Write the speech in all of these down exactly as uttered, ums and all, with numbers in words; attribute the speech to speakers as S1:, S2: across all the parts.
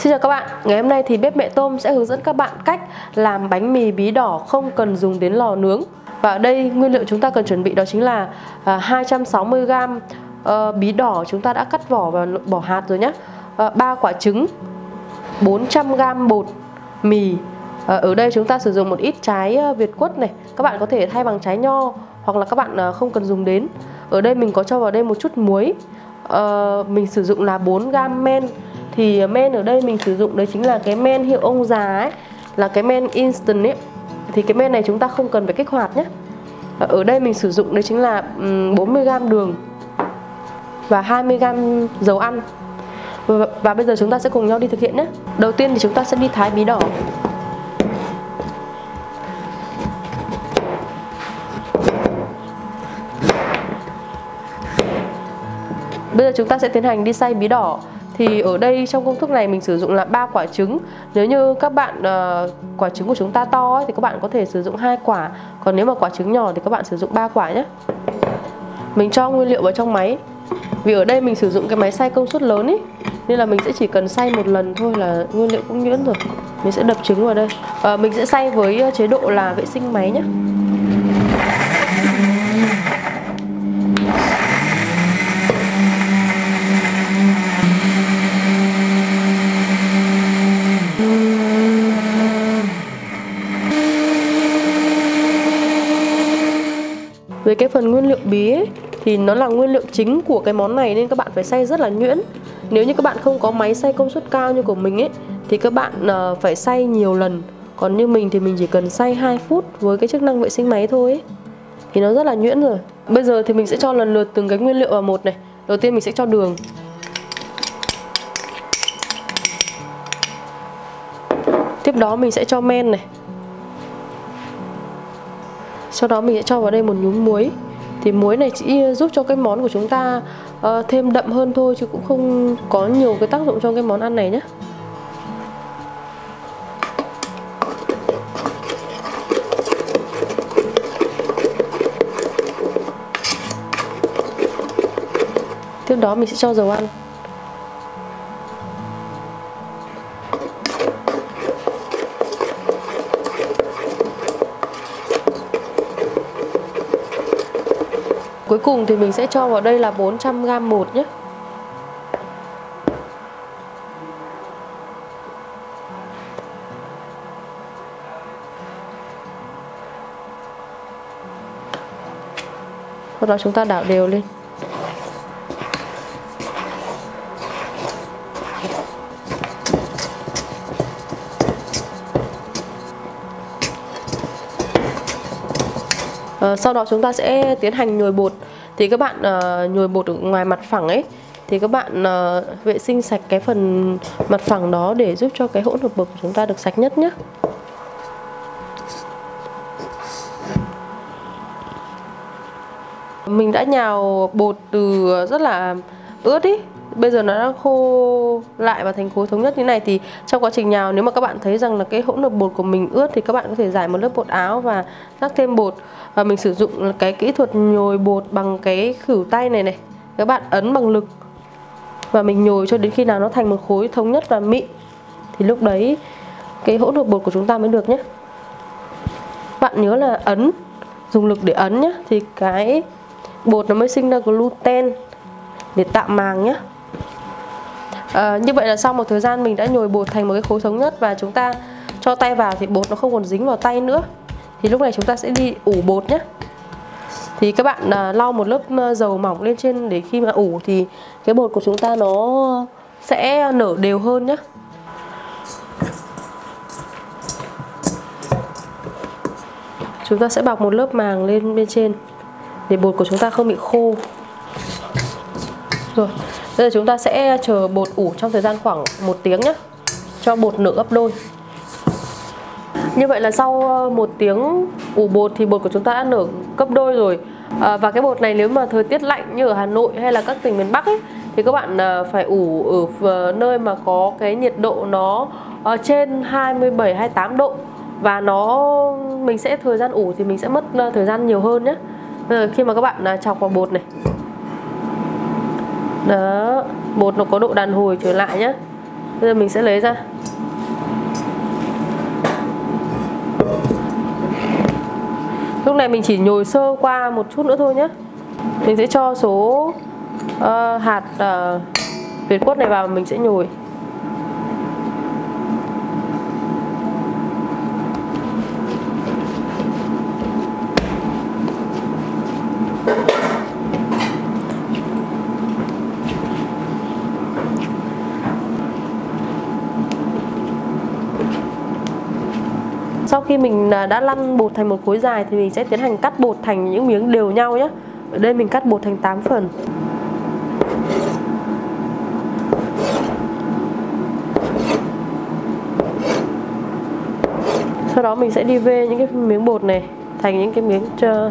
S1: Xin chào các bạn, ngày hôm nay thì bếp Mẹ Tôm sẽ hướng dẫn các bạn cách làm bánh mì bí đỏ không cần dùng đến lò nướng. Và ở đây nguyên liệu chúng ta cần chuẩn bị đó chính là hai trăm sáu mươi gam uh, bí đỏ chúng ta đã cắt vỏ và bỏ hạt rồi nhé, uh, ba quả trứng, bốn trăm gam bột mì. uh, Ở đây chúng ta sử dụng một ít trái Việt quất này, các bạn có thể thay bằng trái nho hoặc là các bạn uh, không cần dùng đến. Ở đây mình có cho vào đây một chút muối. uh, Mình sử dụng là bốn gam men. Thì men ở đây mình sử dụng đấy chính là cái men hiệu ông già ấy, là cái men instant ấy. Thì cái men này chúng ta không cần phải kích hoạt nhé. Ở đây mình sử dụng đấy chính là bốn mươi gam đường và hai mươi gam dầu ăn. Và, và bây giờ chúng ta sẽ cùng nhau đi thực hiện nhé. Đầu tiên thì chúng ta sẽ đi thái bí đỏ. Bây giờ chúng ta sẽ tiến hành đi xay bí đỏ. Thì ở đây trong công thức này mình sử dụng là ba quả trứng. Nếu như các bạn uh, quả trứng của chúng ta to ấy, thì các bạn có thể sử dụng hai quả. Còn nếu mà quả trứng nhỏ thì các bạn sử dụng ba quả nhé. Mình cho nguyên liệu vào trong máy. Vì ở đây mình sử dụng cái máy xay công suất lớn ấy, nên là mình sẽ chỉ cần xay một lần thôi là nguyên liệu cũng nhuyễn rồi. Mình sẽ đập trứng vào đây. uh, Mình sẽ xay với chế độ là vệ sinh máy nhé. Về cái phần nguyên liệu bí ấy, thì nó là nguyên liệu chính của cái món này nên các bạn phải xay rất là nhuyễn. Nếu như các bạn không có máy xay công suất cao như của mình ấy thì các bạn uh, phải xay nhiều lần. Còn như mình thì mình chỉ cần xay hai phút với cái chức năng vệ sinh máy thôi ấy, thì nó rất là nhuyễn rồi. Bây giờ thì mình sẽ cho lần lượt từng cái nguyên liệu vào một này. Đầu tiên mình sẽ cho đường. Tiếp đó mình sẽ cho men này. Sau đó mình sẽ cho vào đây một nhúm muối. Thì muối này chỉ giúp cho cái món của chúng ta uh, thêm đậm hơn thôi, chứ cũng không có nhiều cái tác dụng trong cái món ăn này nhé. Tiếp đó mình sẽ cho dầu ăn. Cuối cùng thì mình sẽ cho vào đây là bốn trăm gam bột nhé. Sau đó chúng ta đảo đều lên. À, sau đó chúng ta sẽ tiến hành nhồi bột. Thì các bạn uh, nhồi bột ở ngoài mặt phẳng ấy, thì các bạn uh, vệ sinh sạch cái phần mặt phẳng đó để giúp cho cái hỗn hợp bột của chúng ta được sạch nhất nhé. Mình đã nhào bột từ rất là ướt ý, bây giờ nó đã khô lại và thành khối thống nhất như này. Thì trong quá trình nhào, nếu mà các bạn thấy rằng là cái hỗn hợp bột của mình ướt thì các bạn có thể rải một lớp bột áo và rắc thêm bột. Và mình sử dụng cái kỹ thuật nhồi bột bằng cái khuỷu tay này này. Các bạn ấn bằng lực và mình nhồi cho đến khi nào nó thành một khối thống nhất và mịn, thì lúc đấy cái hỗn hợp bột của chúng ta mới được nhé. Bạn nhớ là ấn, dùng lực để ấn nhé, thì cái bột nó mới sinh ra gluten để tạo màng nhé. À, như vậy là sau một thời gian mình đã nhồi bột thành một cái khối thống nhất và chúng ta cho tay vào thì bột nó không còn dính vào tay nữa. Thì lúc này chúng ta sẽ đi ủ bột nhé. Thì các bạn à, lau một lớp dầu mỏng lên trên để khi mà ủ thì cái bột của chúng ta nó sẽ nở đều hơn nhé. Chúng ta sẽ bọc một lớp màng lên bên trên để bột của chúng ta không bị khô. Rồi, bây giờ chúng ta sẽ chờ bột ủ trong thời gian khoảng một tiếng nhé, cho bột nở gấp đôi. Như vậy là sau một tiếng ủ bột thì bột của chúng ta đã nở gấp đôi rồi. à, Và cái bột này nếu mà thời tiết lạnh như ở Hà Nội hay là các tỉnh miền Bắc ấy, thì các bạn phải ủ ở nơi mà có cái nhiệt độ nó trên hai mươi bảy hai mươi tám độ. Và nó mình sẽ thời gian ủ thì mình sẽ mất thời gian nhiều hơn nhé. Bây giờ khi mà các bạn chọc vào bột này, đó, bột nó có độ đàn hồi trở lại nhé. Bây giờ mình sẽ lấy ra. Lúc này mình chỉ nhồi sơ qua một chút nữa thôi nhé. Mình sẽ cho số uh, hạt uh, Việt quất này vào và mình sẽ nhồi. Sau khi mình đã lăn bột thành một khối dài thì mình sẽ tiến hành cắt bột thành những miếng đều nhau nhé. Ở đây mình cắt bột thành tám phần. Sau đó mình sẽ đi vê những cái miếng bột này thành những cái miếng cho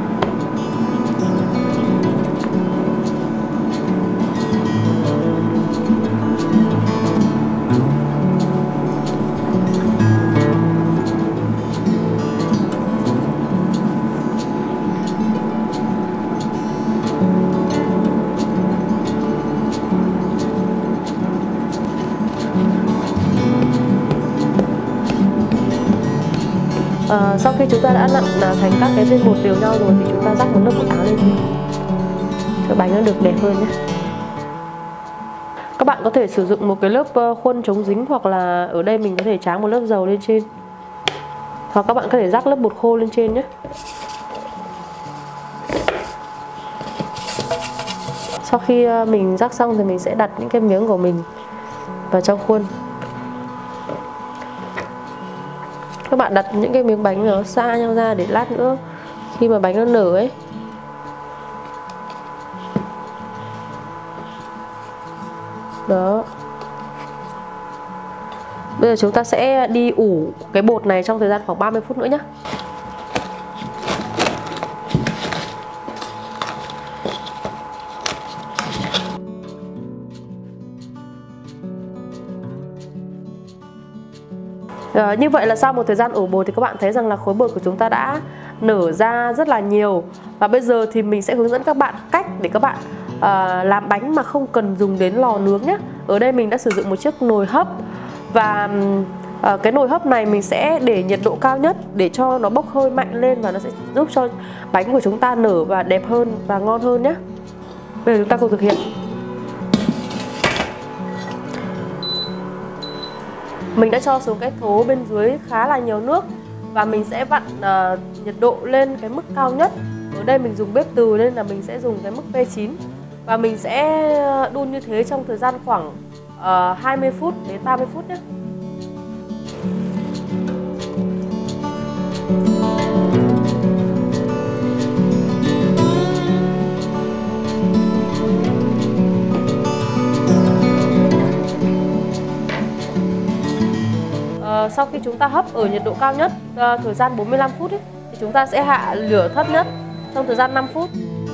S1: À, sau khi chúng ta đã nặn thành các cái viên bột đều nhau rồi thì chúng ta rắc một lớp bột áo lên cho bánh nó được đẹp hơn nhé. Các bạn có thể sử dụng một cái lớp khuôn chống dính, hoặc là ở đây mình có thể tráng một lớp dầu lên trên, hoặc các bạn có thể rắc lớp bột khô lên trên nhé. Sau khi mình rắc xong thì mình sẽ đặt những cái miếng của mình vào trong khuôn. Các bạn đặt những cái miếng bánh nó xa nhau ra để lát nữa khi mà bánh nó nở ấy. Đó. Bây giờ chúng ta sẽ đi ủ cái bột này trong thời gian khoảng ba mươi phút nữa nhé. À, như vậy là sau một thời gian ủ bột thì các bạn thấy rằng là khối bột của chúng ta đã nở ra rất là nhiều. Và bây giờ thì mình sẽ hướng dẫn các bạn cách để các bạn à, làm bánh mà không cần dùng đến lò nướng nhé. Ở đây mình đã sử dụng một chiếc nồi hấp. Và à, cái nồi hấp này mình sẽ để nhiệt độ cao nhất để cho nó bốc hơi mạnh lên, và nó sẽ giúp cho bánh của chúng ta nở và đẹp hơn và ngon hơn nhé. Bây giờ chúng ta cùng thực hiện. Mình đã cho xuống cái thố bên dưới khá là nhiều nước và mình sẽ vặn uh, nhiệt độ lên cái mức cao nhất. Ở đây mình dùng bếp từ nên là mình sẽ dùng cái mức P chín. Và mình sẽ đun như thế trong thời gian khoảng uh, hai mươi phút đến ba mươi phút nhé. Sau khi chúng ta hấp ở nhiệt độ cao nhất uh, thời gian bốn mươi lăm phút ấy, thì chúng ta sẽ hạ lửa thấp nhất trong thời gian năm phút.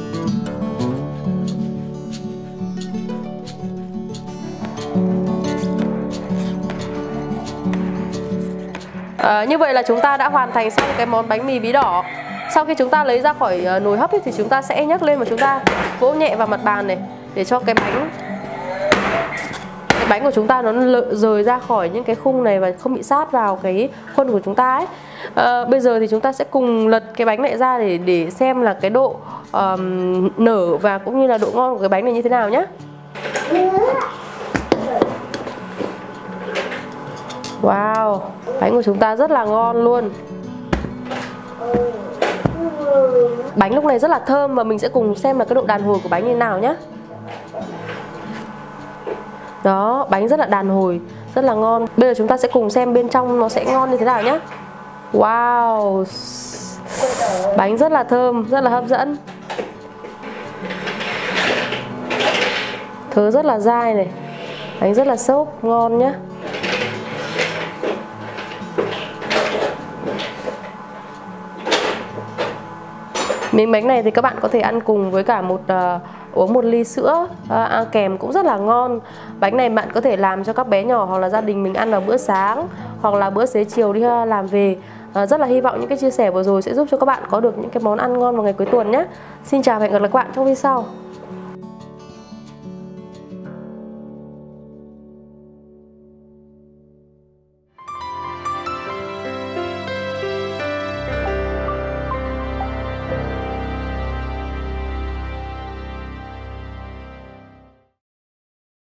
S1: Uh, như vậy là chúng ta đã hoàn thành xong cái món bánh mì bí đỏ. Sau khi chúng ta lấy ra khỏi uh, nồi hấp ấy, thì chúng ta sẽ nhấc lên và chúng ta vỗ nhẹ vào mặt bàn này để cho cái bánh bánh của chúng ta nó rời ra khỏi những cái khung này và không bị sát vào cái khuôn của chúng ta ấy. À, bây giờ thì chúng ta sẽ cùng lật cái bánh này ra để để xem là cái độ um, nở và cũng như là độ ngon của cái bánh này như thế nào nhé. Wow, bánh của chúng ta rất là ngon luôn. Bánh lúc này rất là thơm và mình sẽ cùng xem là cái độ đàn hồi của bánh như thế nào nhé. Đó, bánh rất là đàn hồi, rất là ngon. Bây giờ chúng ta sẽ cùng xem bên trong nó sẽ ngon như thế nào nhé. Wow, bánh rất là thơm, rất là hấp dẫn. Thớ rất là dai này, bánh rất là xốp, ngon nhé. Miếng bánh này thì các bạn có thể ăn cùng với cả một uh, uống một ly sữa uh, kèm cũng rất là ngon. Bánh này bạn có thể làm cho các bé nhỏ hoặc là gia đình mình ăn vào bữa sáng hoặc là bữa xế chiều đi uh, làm về. Uh, rất là hy vọng những cái chia sẻ vừa rồi sẽ giúp cho các bạn có được những cái món ăn ngon vào ngày cuối tuần nhé. Xin chào và hẹn gặp lại các bạn trong video sau.